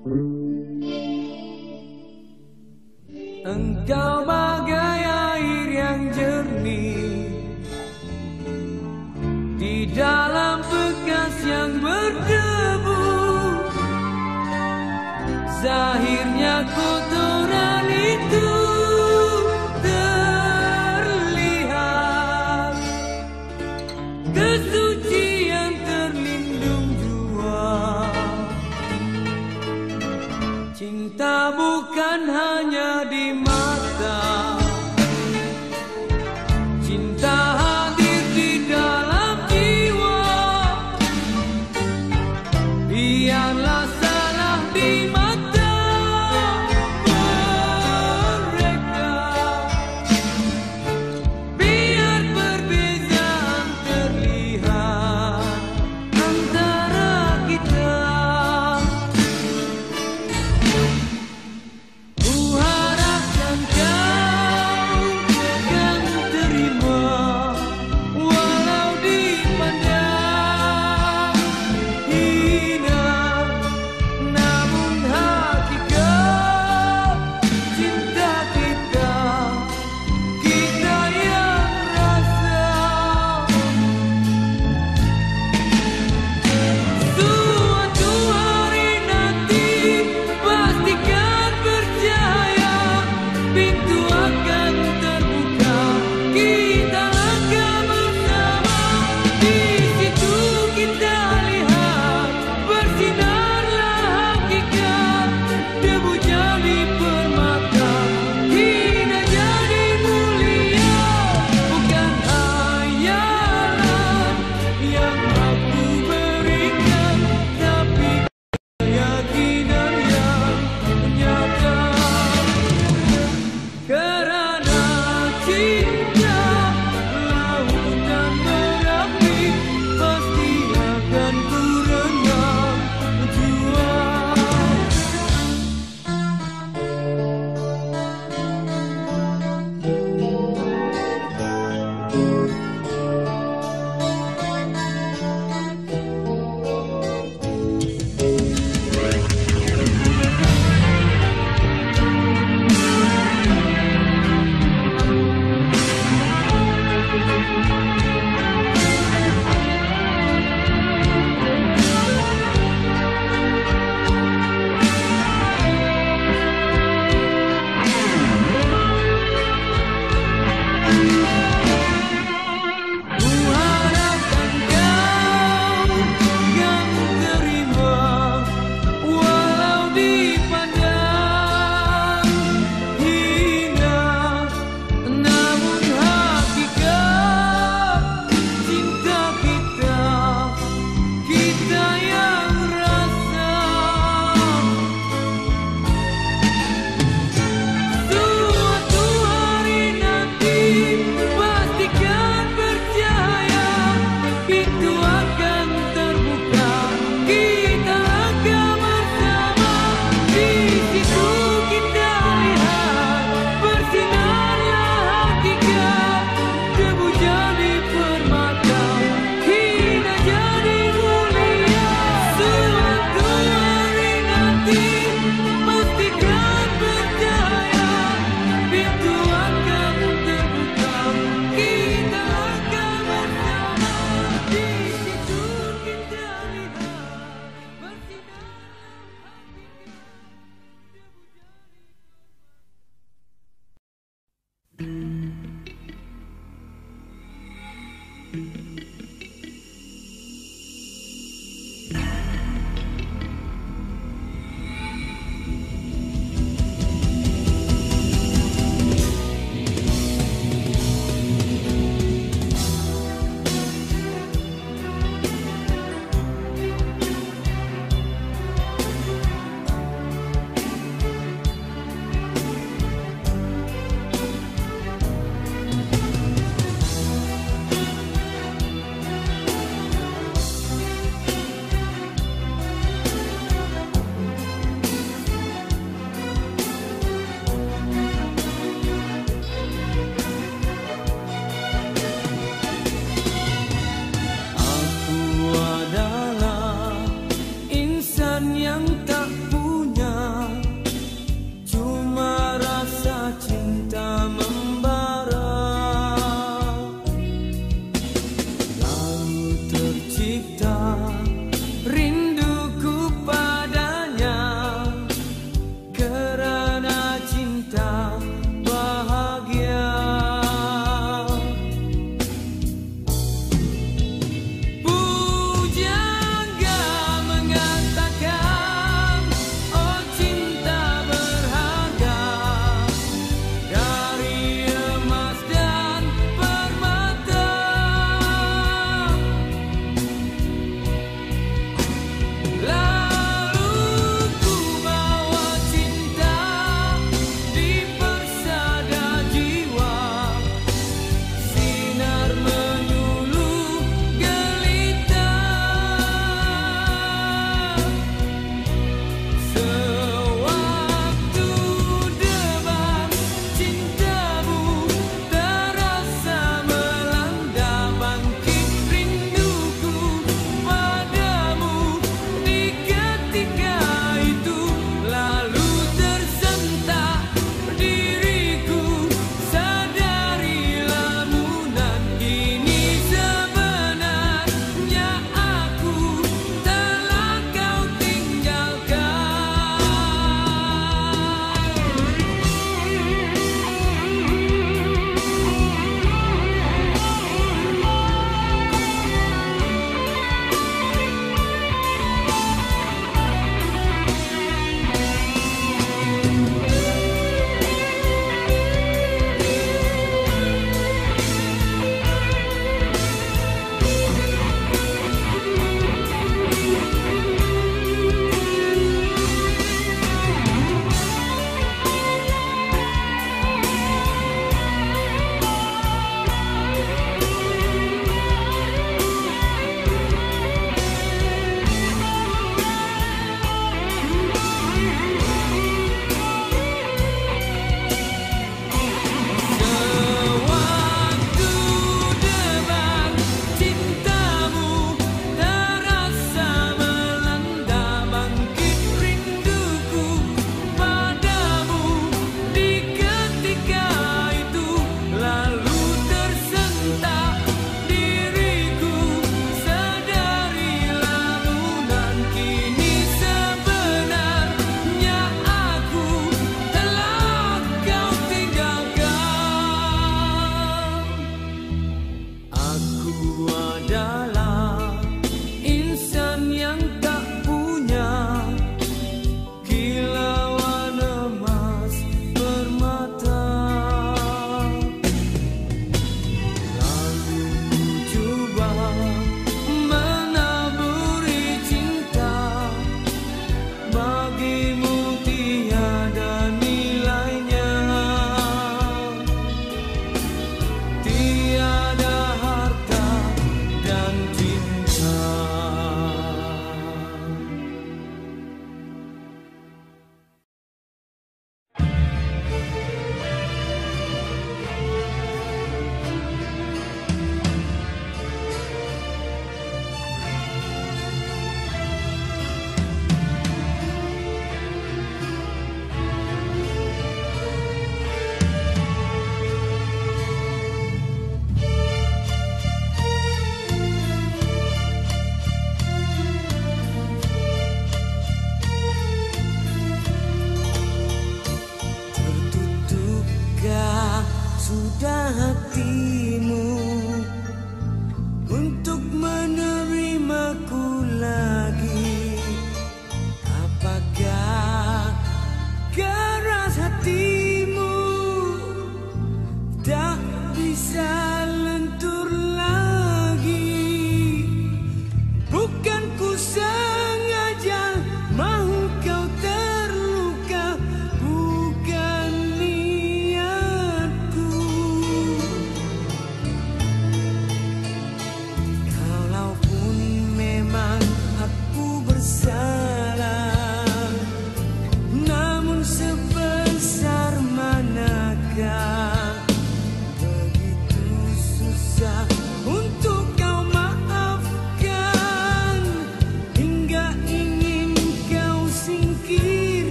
Engkau bagai air yang jernih di dalam bekas yang berdebu. Zahirnya kotoran itu terlihat, kesucian terlindung jua. Cinta bukan hanya di mata, cinta hadir di dalam jiwa. Biarlah salah di mata mereka, biar perbezaan terlihat antara kita. Ku harapkan kau akan terima, walau dipandang hina. Namun hakikat cinta kita, kita yang rasa. Suatu hari nanti pastikan percaya, pintu akan terbuka, kita langkah bersama. Di situ kita lihat bersinarlah hakikat, debu jadi permata, hina jadi mulia. Bukan hayalan yang aku berikan, tapi keyakinan yang nyata. Kerana cinta lautan berapi, pasti akan ku rendam jua. Ku harapkan kau yang terima, walau dipandang hina. Namun hakikat cinta kita, kita yang rasa. Suatu hari nanti pastikan percaya, pintu akan terbuka, kita langkah bersama. Di situ kita lihat bersinarlah hakikat, debu jadi permata, hina jadi mulia. Suatu hari nanti pastikan percaya, pintu akan terbuka, kita langkah bersama. Di situ kita lihat bersinarlah yang tak punya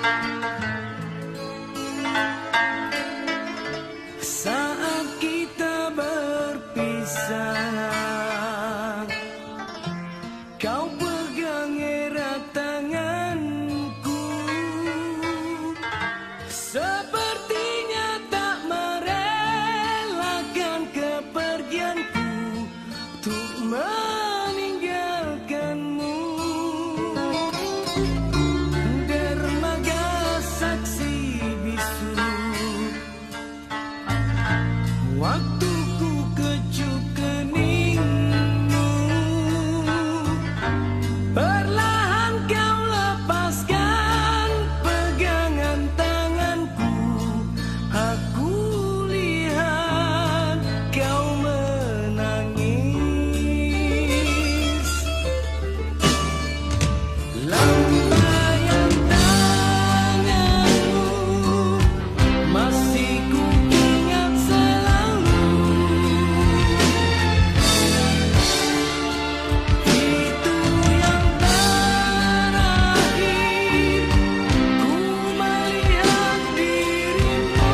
Saat kita berpisah, kau pegang erat tanganku, sepertinya tak merelakan kepergianku untuk meninggalkanmu. Dermaga saksi bisu, waktuku kecup keningmu. Perlahan kau lepaskan pegangan tanganku. Aku lihat kau menangis. Lambaian tanganmu masih ku ingat selalu. Itu yang terakhir ku melihat dirimu.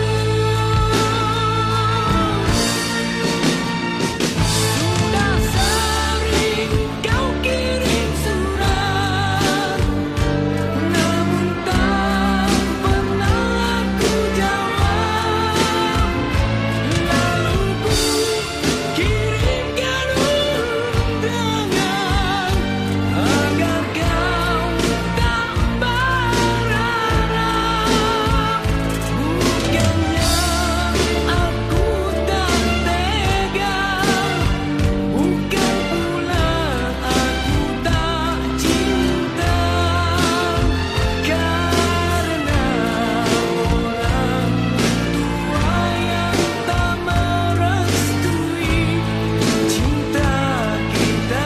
Sudah sering kau kirim surat, namun tak pernah aku jawab. Lalu ku kirimkan undangan agar kau tak berharap. Bukannya aku tak tega, bukan pula aku tak cinta, karena orang tua yang tak merestui cinta kita.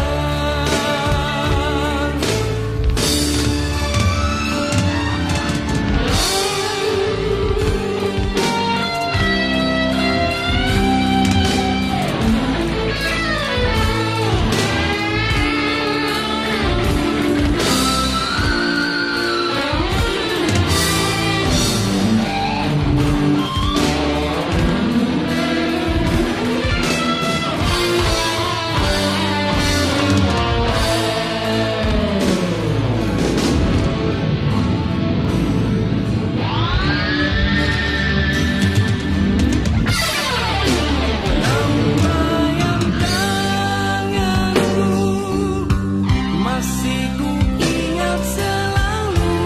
Lambaian tanganmu masih ku ingat selalu.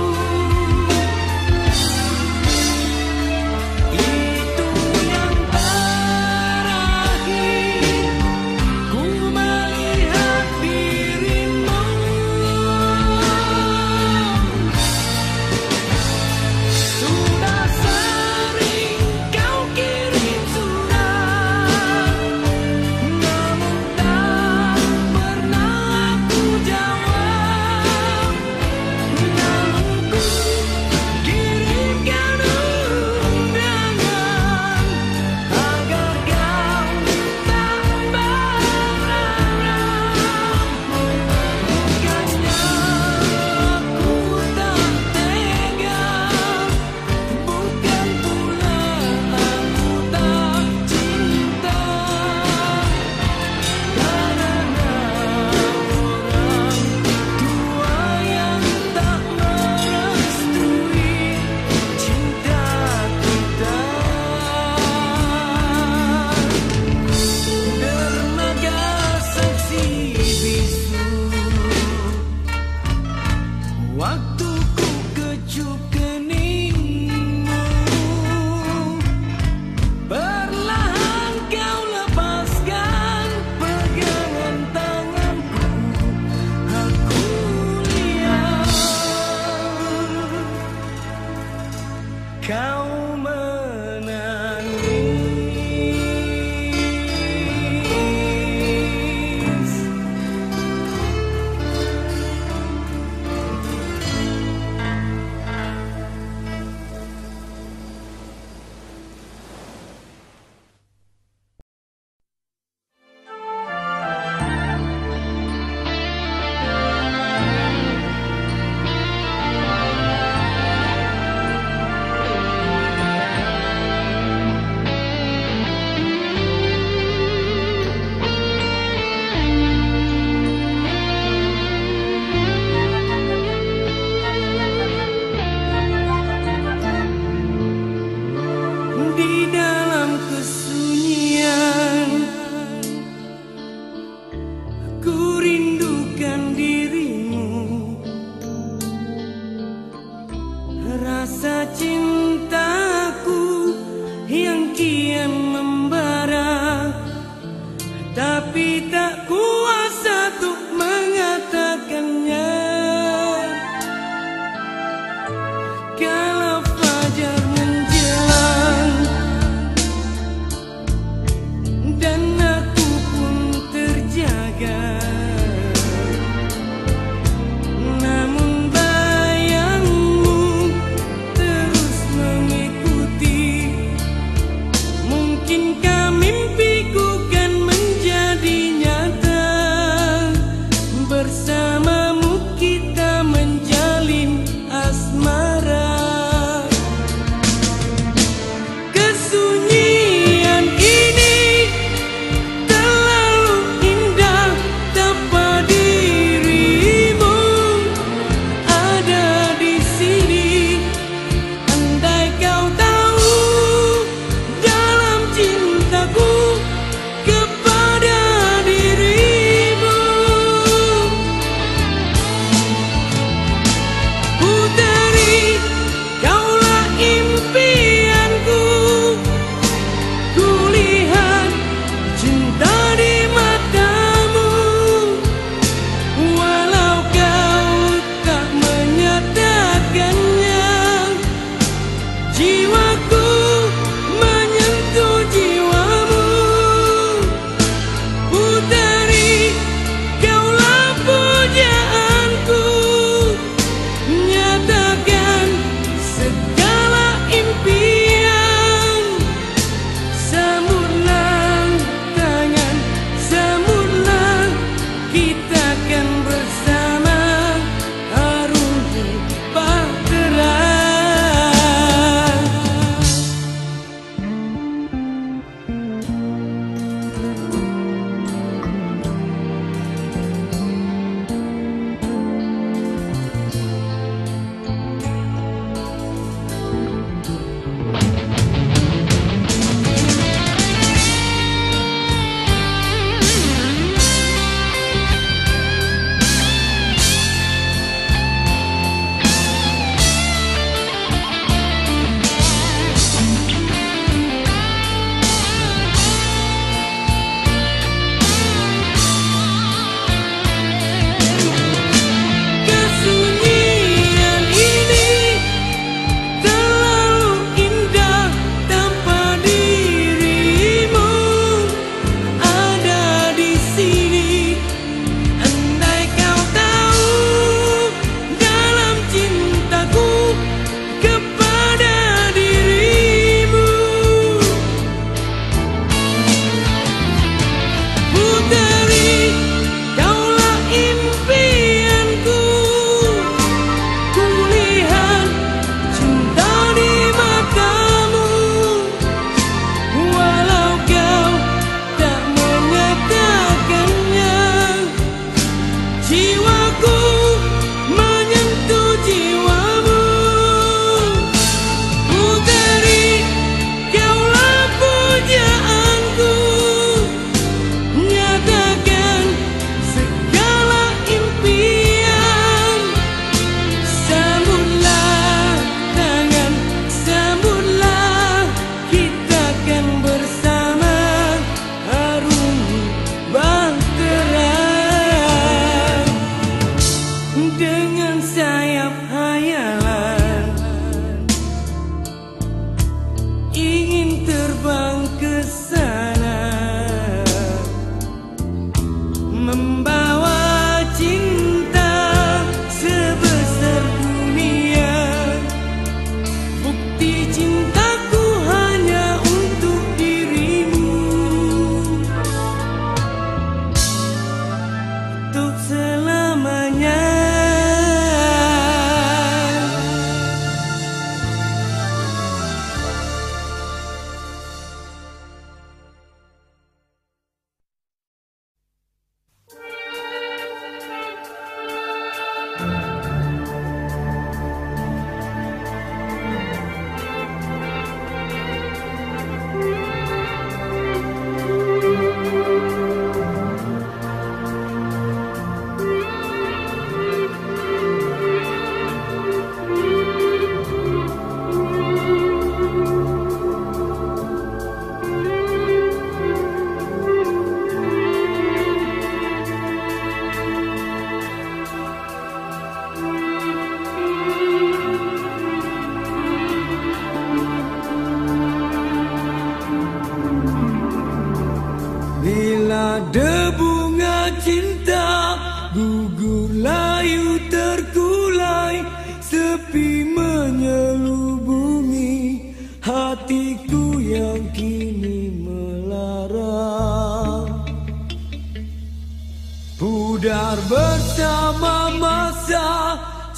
Itu yang terakhir ku melihat dirimu. Sudah sering kau kirim surat, namun tak pernah aku jawab. Lalu ku kirimkan undangan agar kau tak berharap. Bukannya aku tak tega, bukan pula aku tak cinta, karena orang tua yang tak merestui cinta kita. Dermaga saksi bisu, waktuku kecup keningmu. Perlahan kau lepaskan pegangan tanganku. Aku lihat kau menangis. Rasa cintaku yang kian membara, tapi tak kuasa untuk mengatakannya. Kalau fajar menjelang dan aku pun terjaga, namun bayangmu terus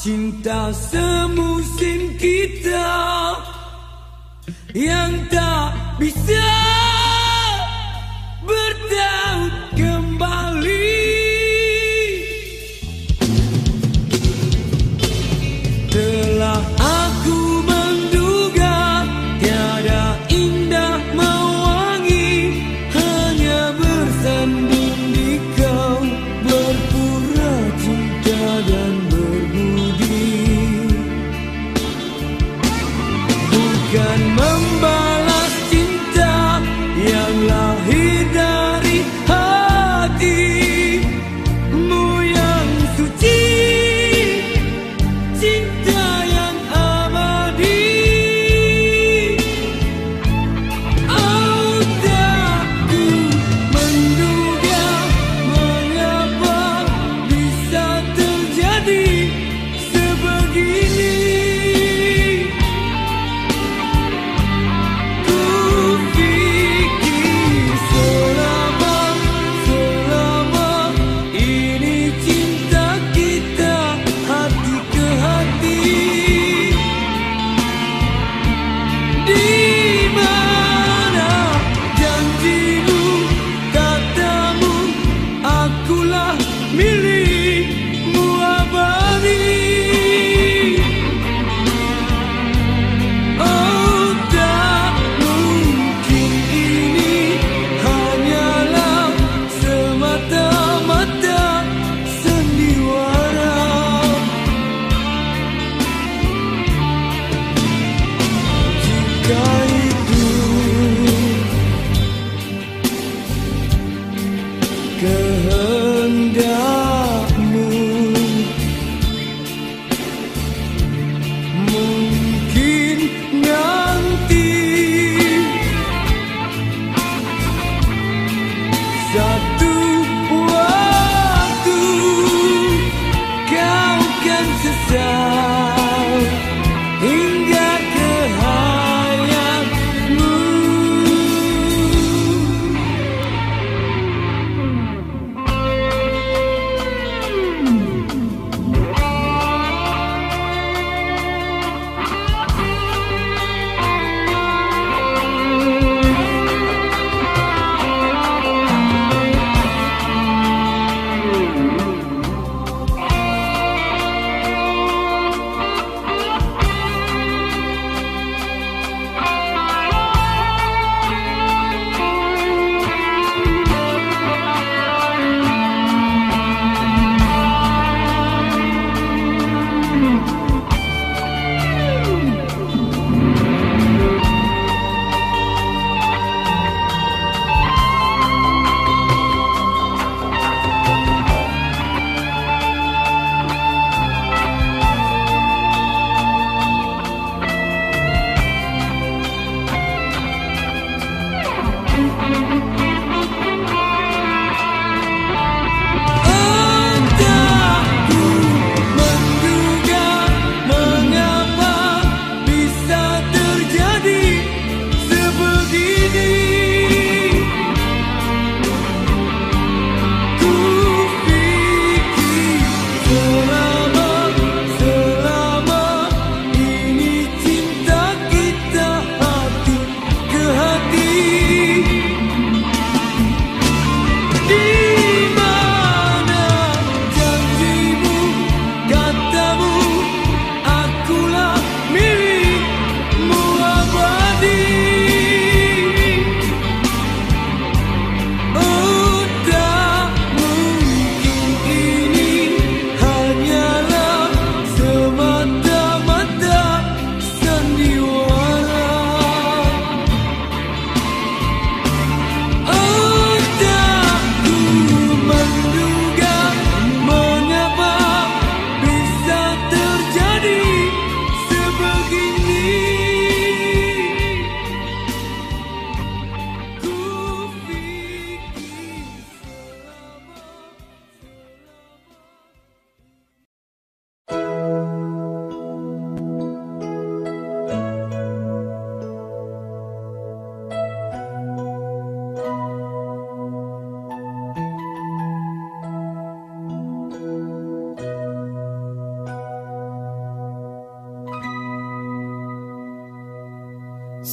cinta semusim kita yang tak bisa bertaut kembali. Telah aku menduga tiada indah mewangi, hanya bersanding di kau, berpura cinta dan berbudi. Bukan membalas cinta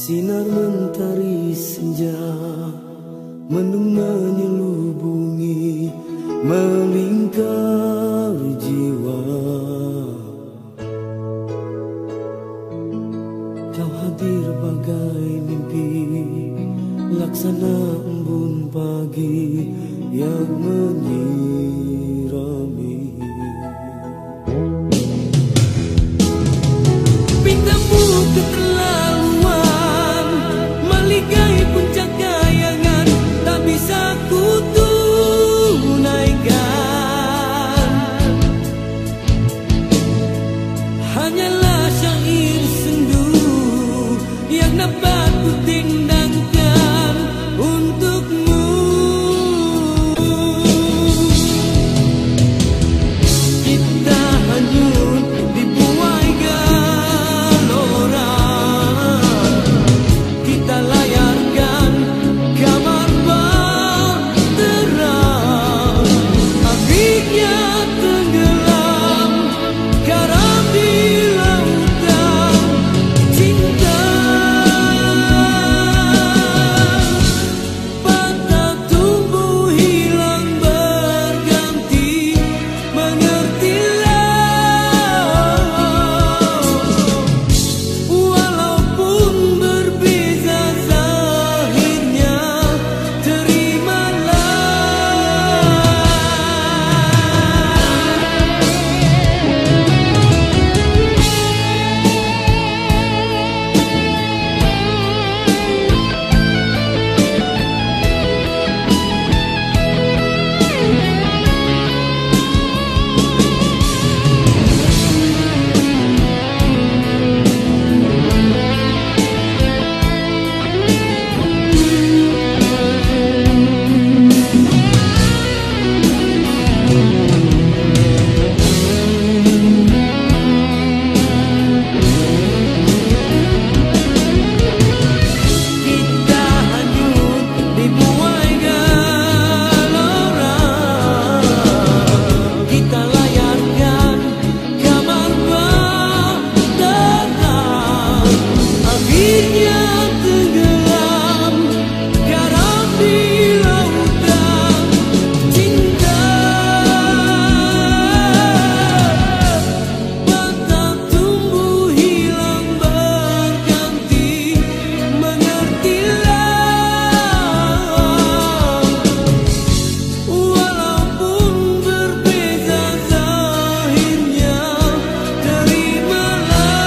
Sinar mentari senja mendung menyelubungi melingkar jiwa. Kau hadir bagai mimpi laksana embun pagi yang menyirami. Bintangmu keterlaluan meligai puncak kayangan, tak bisa ku tunaikan. Hanyalah syair sendu yang dapat ku tindangkan untukmu. Kita hanyut dibuai gelora, kita layarkan kamar bahtera. Akhirnya tenggelam karam di lautan cinta. Patah tumbuh hilang berganti, mengertilah. Walaupun berbeza zahirnya, terimalah. Kita hanyut dibuai gelora, kita layarkan kamar bahtera. Akhirnya tenggelam karam di lautan cinta. Patah tumbuh hilang berganti, mengertilah. Walaupun berbeza zahirnya, terimalah.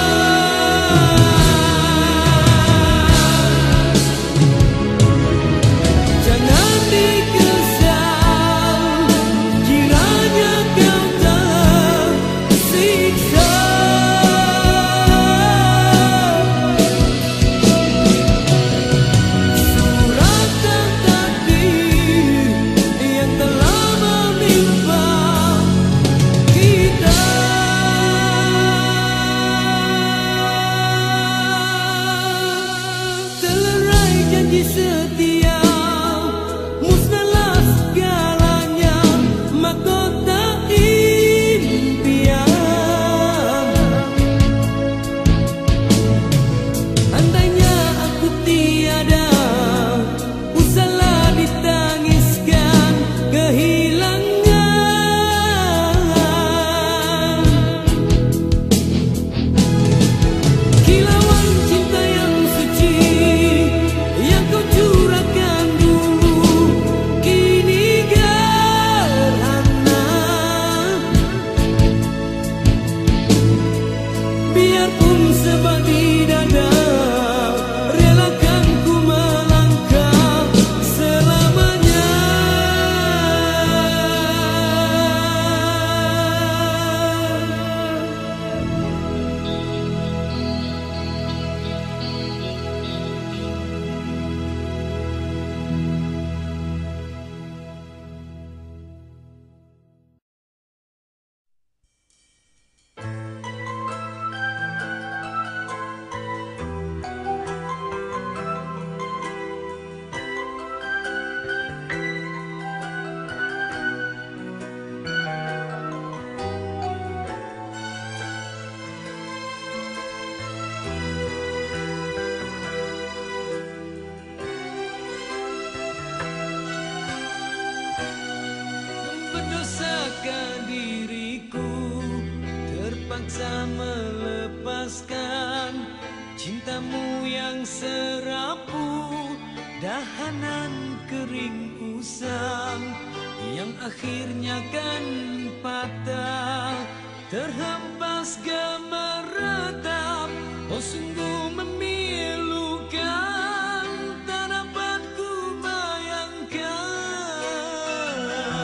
Jangan dikesal kiranya kau tersiksa. Suratan takdir yang telah menimpa kita. Telerai janji setia, musnahlah segalanya, mahkota impian. Andainya aku tiada, usahlah ditangiskan kehilangan. Kilauan cinta yang suci yang kau curahkan dulu, kini gerhana. Biarpun sebab di dada, relakan ku melangkah selamanya. terpaksa melepaskan cintamu yang serapu, dahanan kering usang yang akhirnya kan patah, terhempas gemeretak. Oh sungguh memilukan, tak dapat ku bayangkan.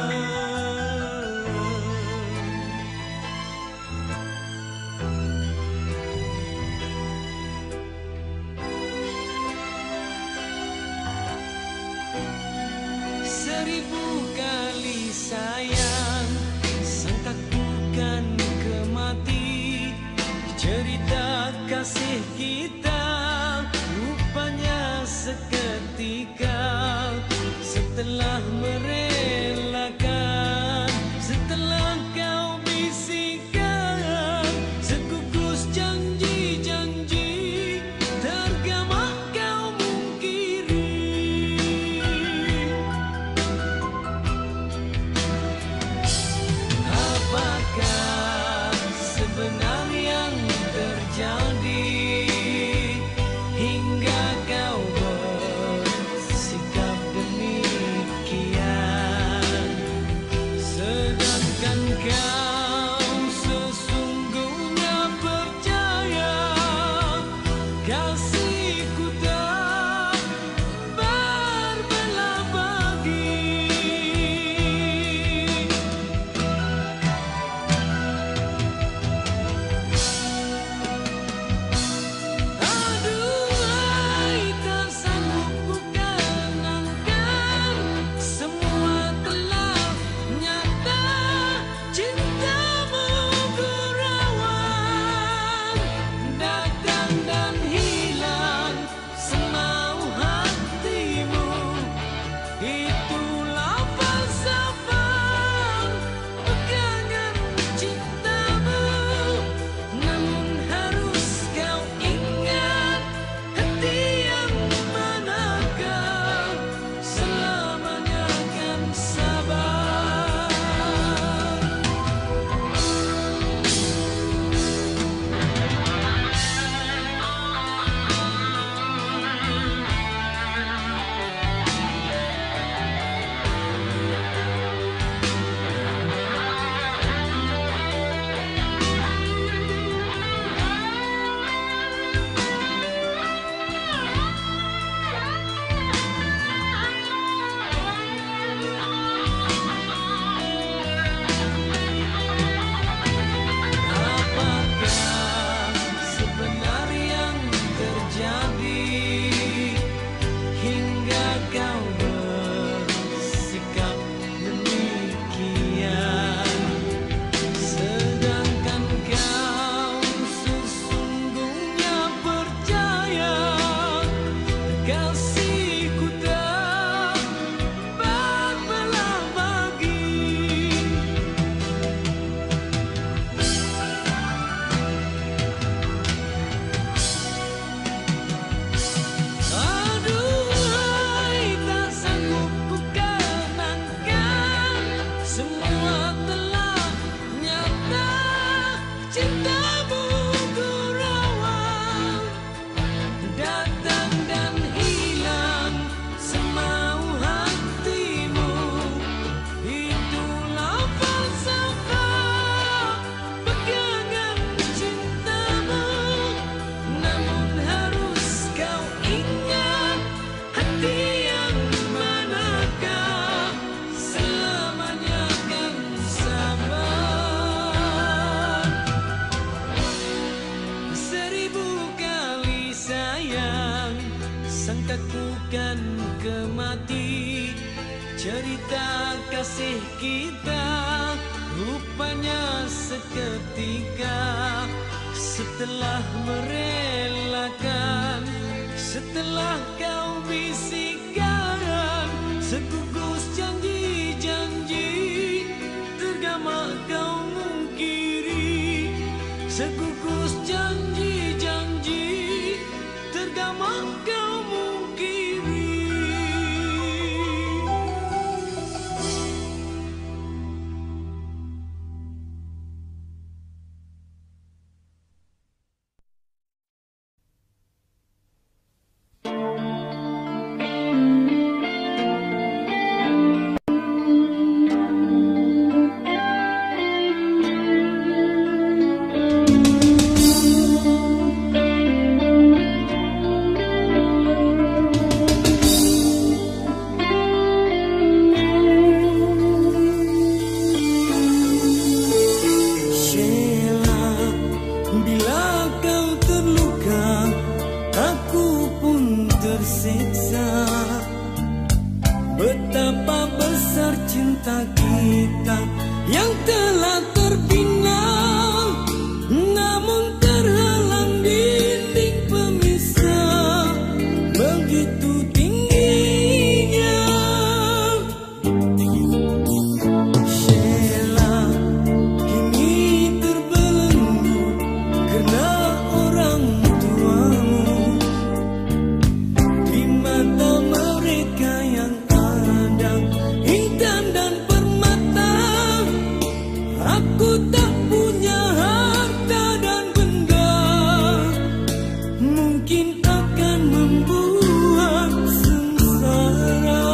Seribu kali sayang, sangka bukan kemati. Cerita kasih kita rupanya seketika, setelah merelakan, setelah kau bisikan sekukus janji-janji, tergama kau mungkiri. Apakah sebenarnya yang terjadi hingga kau bersikap demikian, sedangkan kau sesungguhnya percaya kasihku tak berbelah bagi. Aduhai, tak sanggup ku kenangkan, semua telah nyata, cintamu ku rawat, datang dan hilang semau hatimu. Itulah falsafah pegangan cintamu, namun harus kau ingat, hati yang manakah selamanya kan sabar. Apakah sebenarnya yang terjadi hingga kau bersikap demikian, sedangkan kau sesungguhnya percaya kasihku tak berbelah bagi. Aduhai, tak sanggup ku kenangkan, semua telah nyata, cintamu ku rawat, datang dan hilang semau hatimu. Itulah falsafah pegangan cintamu, namun harus kau ingat, hati yang manakah selamanya kan sabar. Seribu kali sayang, sangka ku kan kemati. Cerita kasih kita rupanya seketika, setelah merelakan, setelah kau bisikan sekukus janji-janji, tergama kau mungkiri. Sekukus janji-janji, tergama kau mungkiri. Bila kau terluka, aku pun tersiksa. Betapa besar cinta kita yang telah terbina, namun terhalang dinding pemisah begitu tingginya. Sheila kini terbelenggu karena orang tuamu. Di mata mereka yang ada intan dan permata, aku tak punya harta dan benda, mungkin akan membuat sengsara.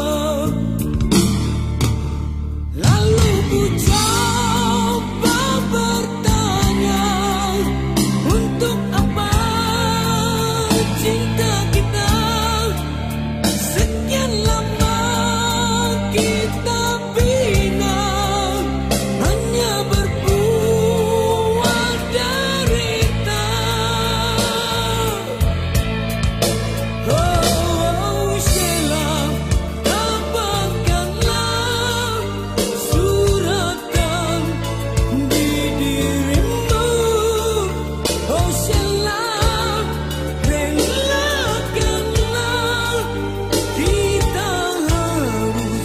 Lalu ku coba bertanya, untuk apa cinta kita? Sekian lama kita bina, hanya berbuat derita. Oh Sheila, tabahkanlah suratan di dirimu. Oh Sheila, relakanlah kita harus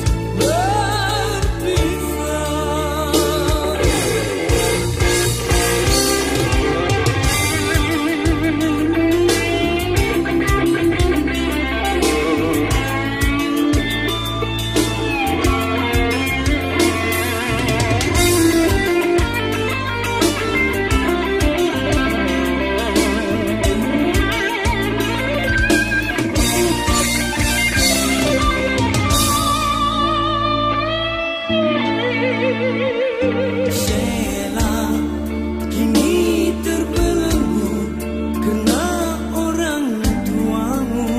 Sheila kini terbelenggu karena orang tuamu.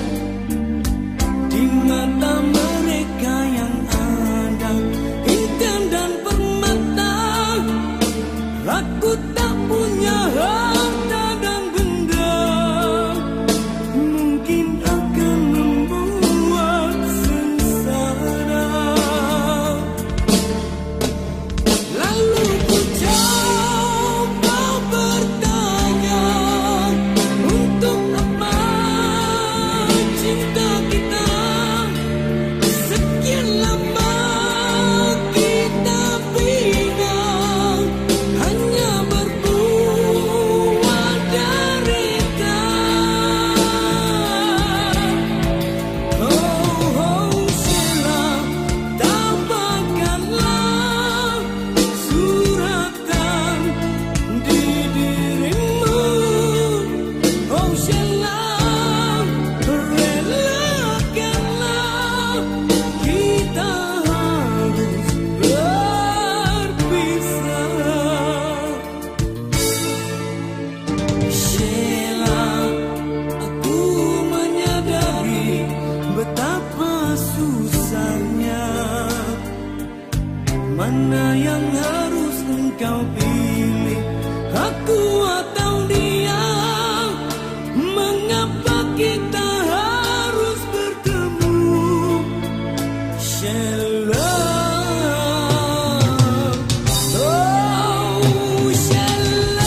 Di mata mereka yang ada intan dan permata, aku tak punya harta dan benda, mungkin akan membuat sengsara. Lalu ku coba bertanya, untuk apa cinta kita? Sekian lama kita bina, hanya berbuat derita. Oh Sheila, tabahkanlah suratan di dirimu. Oh Sheila, relakanlah kita harus berpisah. Sheila, aku menyadari betapa susahnya. Mana yang harus engkau pilih, aku atau dia? Mengapa kita harus bertemu? Sheila, oh Sheila.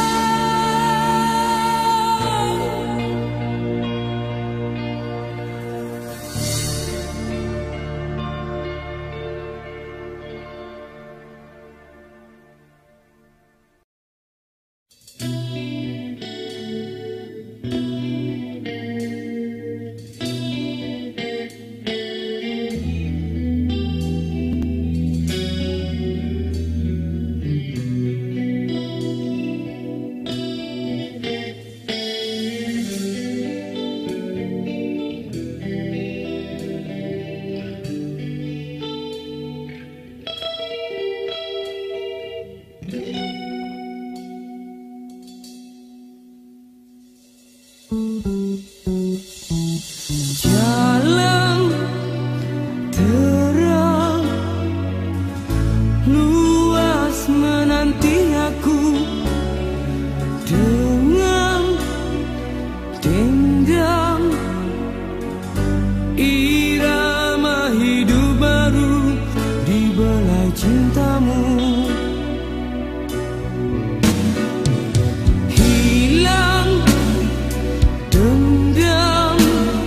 Jalan terang luas menanti aku, dengan dendam irama hidup baru di belai cintamu. Hilang dendam,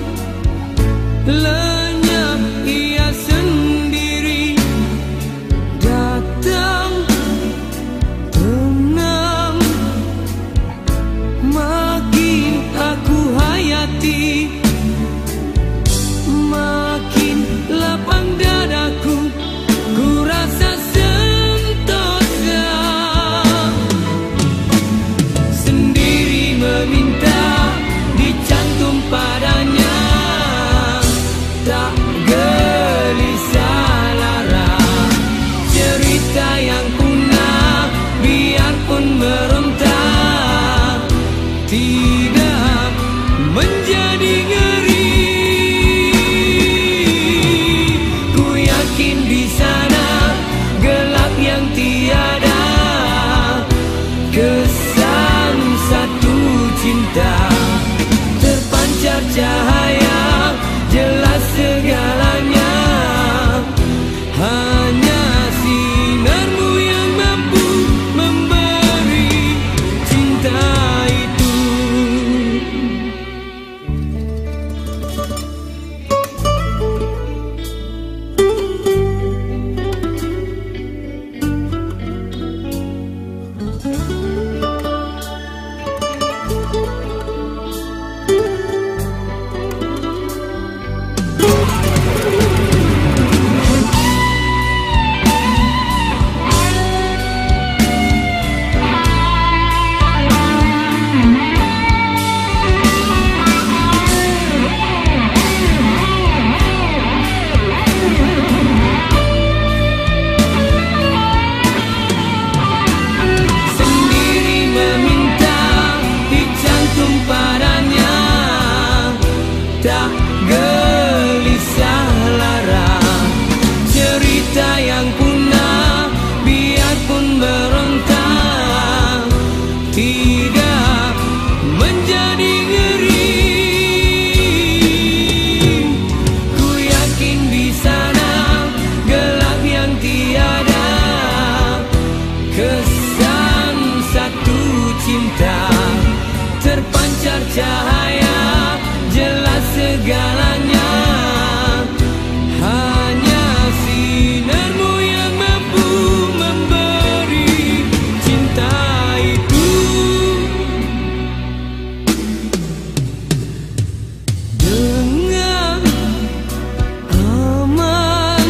lenyap ia sendiri, datang tenang, makin aku hayati, makin lapang dadaku, ku rasa sentosa. Sendiri meminta dicantum padanya, tak gelisah lara. Cerita yang punah biarpun meronta, tidak menjadi ngeri. Ku yakin di sana gelap yang tiada, kesan satu cinta. Terpancar cahaya, jelas segalanya, hanya sinarmu yang mampu memberi cinta itu. Sendiri meminta dicantum padanya, tak gelisah lara. Cerita yang punah biarpun meronta, tidak menjadi ngeri. Ku yakin di sana gelap yang tiada, kesan satu cinta. Terpancar cahaya, jelas segalanya, hanya sinarmu yang mampu memberi cinta itu. Dengan aman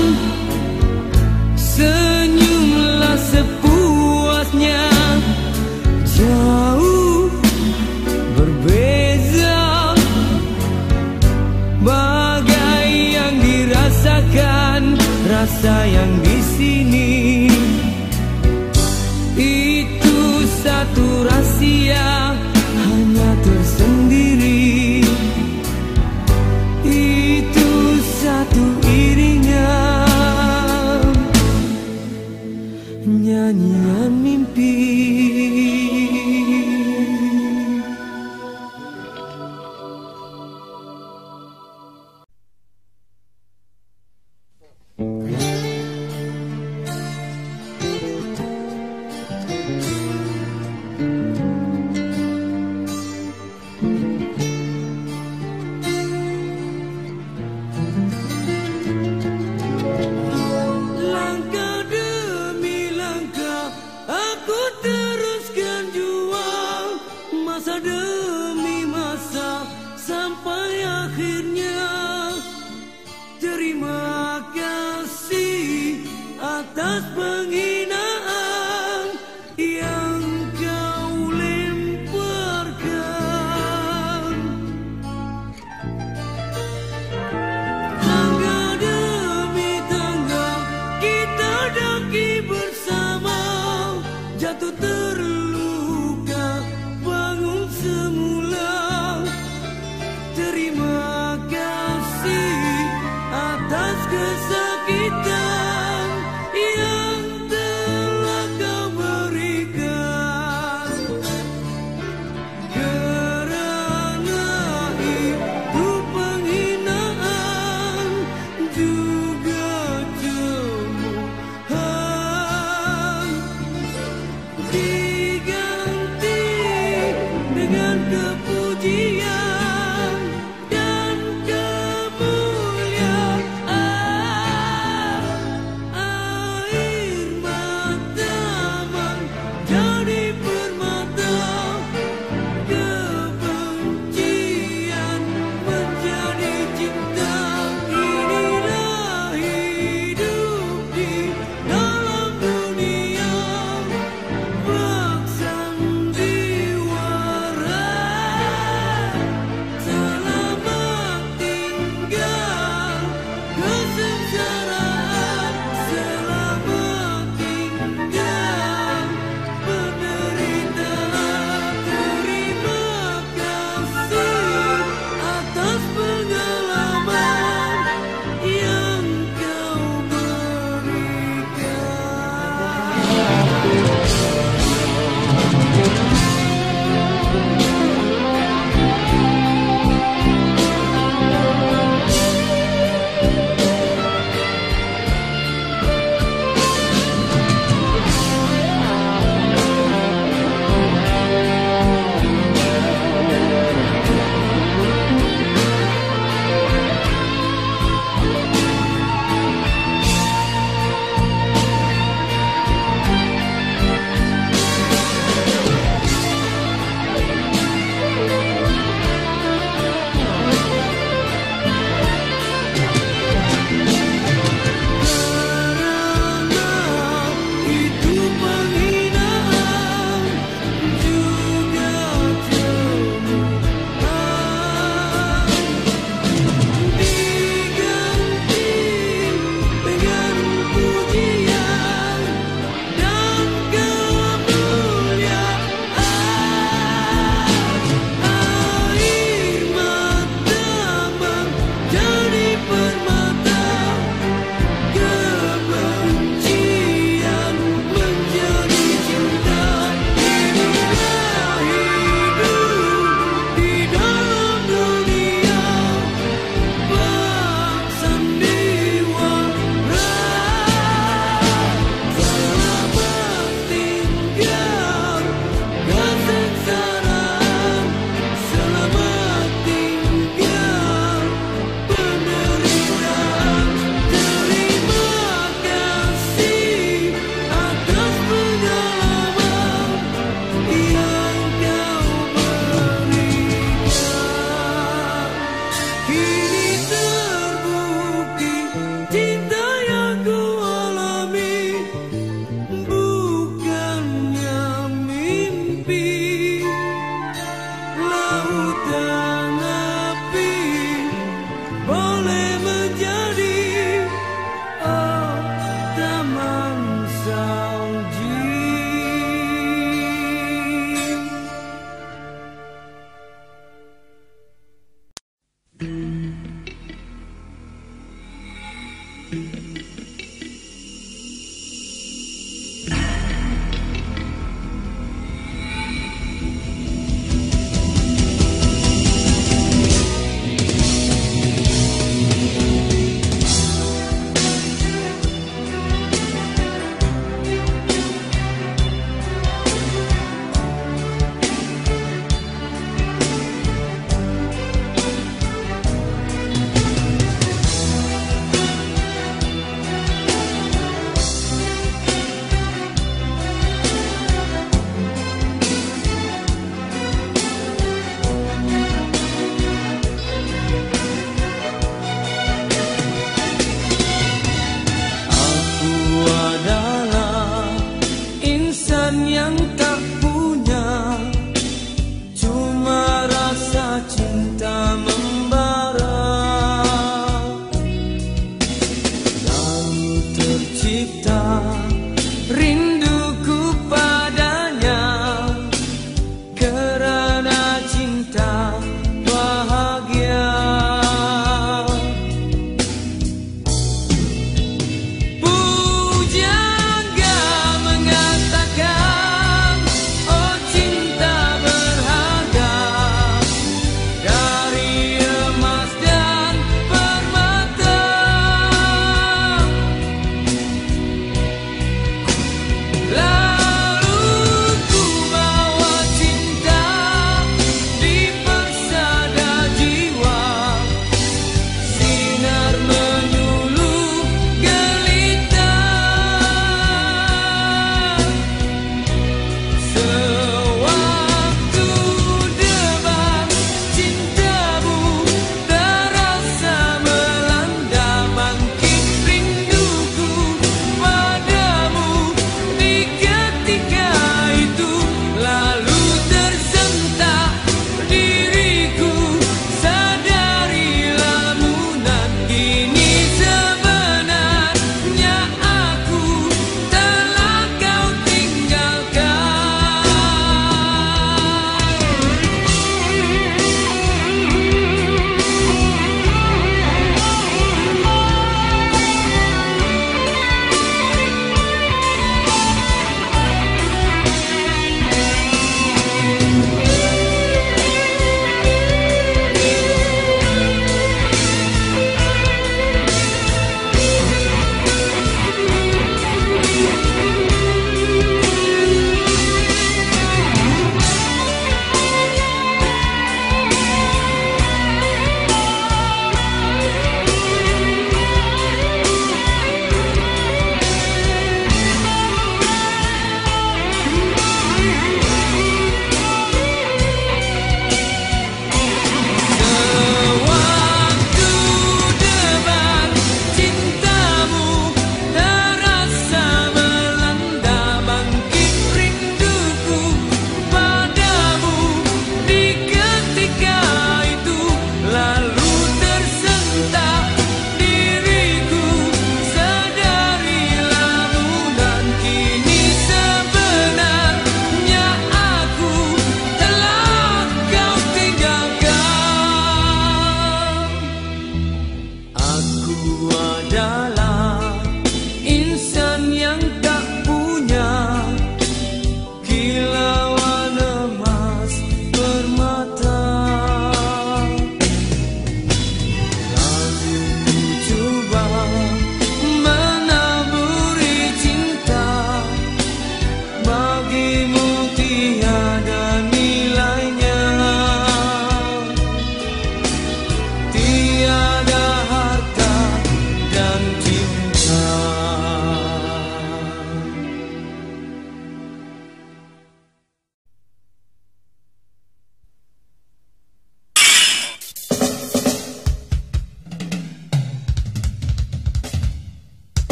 senyumlah sepuasnya, jauh berbeza bagai yang dirasakan, rasa yang di sini. Itu satu rahasia hanya tersendiri, itu satu iringan nyanyian mimpi. Langkah demi langkah aku teruskan juang, masa demi masa sampai akhirnya. Terima kasih atas penghinaan yang kau lemparkan. Tangga demi tangga kita daki bersama, jatuh terluka bangun semula. Terima kasih atas kesakitan yang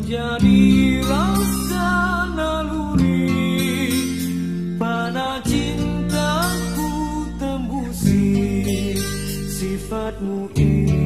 menjadi rasa naluri, panah cintaku tembusi sifatmu ini.